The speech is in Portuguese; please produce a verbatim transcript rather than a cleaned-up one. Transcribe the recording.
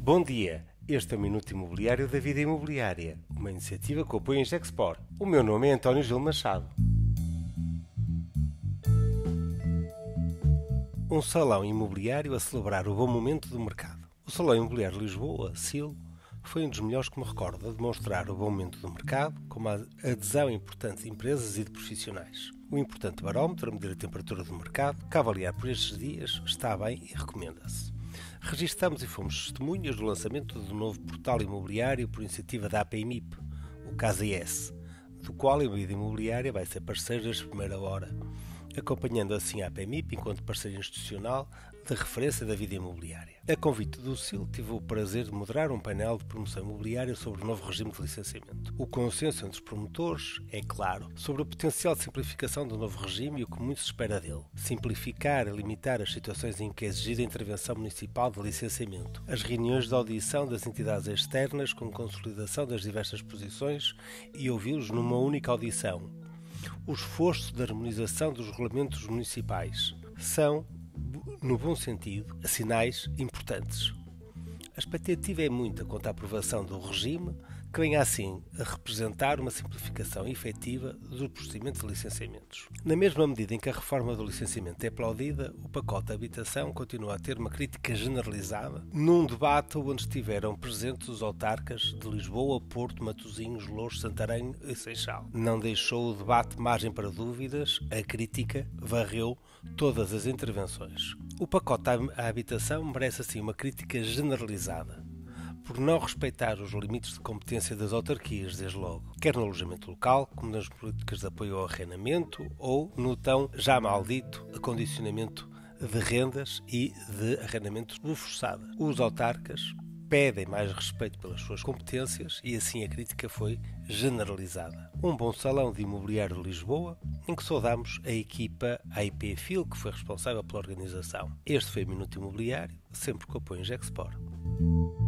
Bom dia, este é o Minuto Imobiliário da Vida Imobiliária, uma iniciativa que apoia a Gexpor. O meu nome é António Gil Machado. Um salão imobiliário a celebrar o bom momento do mercado. O Salão Imobiliário de Lisboa, S I L, foi um dos melhores que me recordo a demonstrar o bom momento do mercado, com a adesão importante de empresas e de profissionais. O importante barómetro a medir a temperatura do mercado, que a avaliar por estes dias, está bem e recomenda-se. Registamos e fomos testemunhas do lançamento do novo portal imobiliário por iniciativa da A P I M I P, o Casa I S, do qual a Vida Imobiliária vai ser parceira desde a primeira hora, acompanhando assim a A P I M I P enquanto parceiro institucional de referência da vida imobiliária. A convite do S I L, tive o prazer de moderar um painel de promoção imobiliária sobre o novo regime de licenciamento. O consenso entre os promotores é claro sobre a potencial simplificação do novo regime e o que muito se espera dele. Simplificar e limitar as situações em que é exigida a intervenção municipal de licenciamento, as reuniões de audição das entidades externas com consolidação das diversas posições e ouvi-los numa única audição. O esforço de harmonização dos regulamentos municipais são, no bom sentido, sinais importantes. A expectativa é muita quanto à aprovação do regime, que venha assim a representar uma simplificação efetiva do procedimento de licenciamentos. Na mesma medida em que a reforma do licenciamento é aplaudida, o pacote de habitação continua a ter uma crítica generalizada, num debate onde estiveram presentes os autarcas de Lisboa, Porto, Matosinhos, Louros, Santarém e Seixal. Não deixou o debate margem para dúvidas, a crítica varreu todas as intervenções. O pacote à habitação merece assim uma crítica generalizada, por não respeitar os limites de competência das autarquias, desde logo, quer no alojamento local, como nas políticas de apoio ao arrendamento ou no tão já maldito acondicionamento de rendas e de arrendamentos de forçada. Os autarcas pedem mais respeito pelas suas competências e assim a crítica foi generalizada. Um bom salão de imobiliário de Lisboa, em que saudamos a equipa I P F I L, que foi responsável pela organização. Este foi o Minuto Imobiliário, sempre com apoio em Gexpor.